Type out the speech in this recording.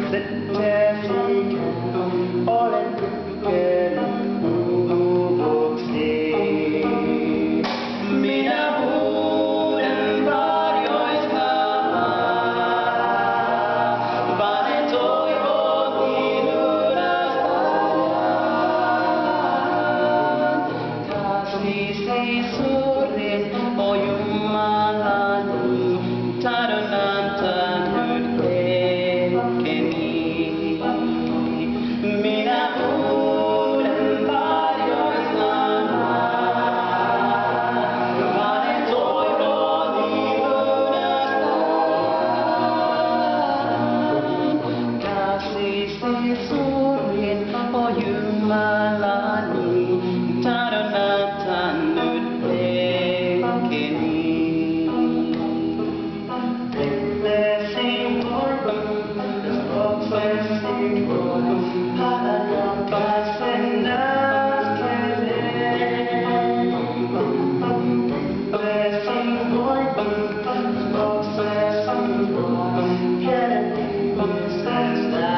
olen kykennyt puhuksi. Minä huudan varjoista maan, panen toivoni ylöspäin. Kasvisi suurin, o Jumalani, tahdon antaa nyt hetkeni. Minä huudan varjoista maan, panen toivoni ylöspäin. Kasvisi suurin, o Jumalani, tahdon antaa nyt hetkeni. Blessing korpun, blessing korpun, haluan pääsen askeleen. Blessing korpun, blessing korpun, tiedän ihmisestä.